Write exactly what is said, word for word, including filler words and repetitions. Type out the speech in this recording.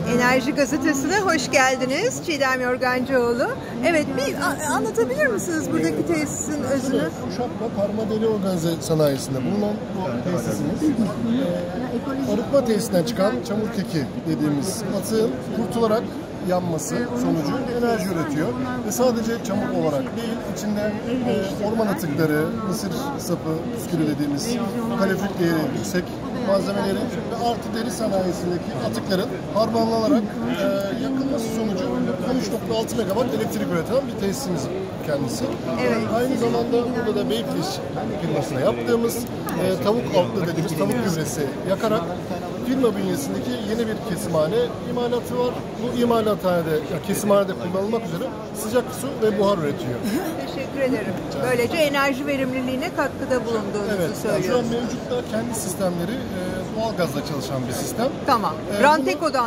Enerji Gazetesi'ne hoş geldiniz. Çiğdem Yorgancıoğlu. Evet, bir anlatabilir misiniz buradaki tesisin özünü? Evet, Uşak'ta Parmadeli Organize Sanayisi'nde bulunan bu tesisimiz, e, arıtma tesisinden çıkan çamur keki dediğimiz atığın kurtularak yanması sonucu enerji üretiyor. Ve sadece çamur olarak değil, içinde e, orman atıkları, mısır sapı, püskülü dediğimiz kalorifer değeri yüksek malzemeleri ve artı deri sanayisindeki atıkların harmanlanarak e, yakılması sonucu on üç nokta altı megawatt elektrik üreten bir tesisimiz kendisi. Evet. Aynı zamanda burada da Beyfiş firmasına yaptığımız e, tavuk altlı dediğimiz tavuk gübresi yakarak firma bünyesindeki yeni bir kesimhane imalatı var. Bu imalathanede, ya kesimhanede kullanılmak üzere sıcak su ve buhar üretiyor. Teşekkür ederim. Böylece enerji verimliliğine katkıda bulunduğunuzu evet, söylüyorsunuz. Yani şu an mevcutta kendi sistemleri e, doğalgazla çalışan bir sistem. Tamam. E, Ranteco'dan